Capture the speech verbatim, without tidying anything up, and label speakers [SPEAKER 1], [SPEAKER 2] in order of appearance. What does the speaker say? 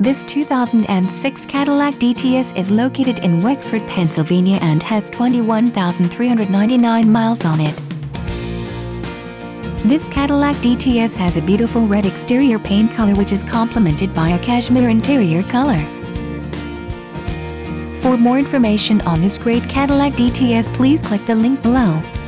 [SPEAKER 1] This two thousand six Cadillac D T S is located in Wexford, Pennsylvania and has twenty-one thousand three hundred ninety-nine miles on it. This Cadillac D T S has a beautiful red exterior paint color which is complemented by a cashmere interior color. For more information on this great Cadillac D T S, please click the link below.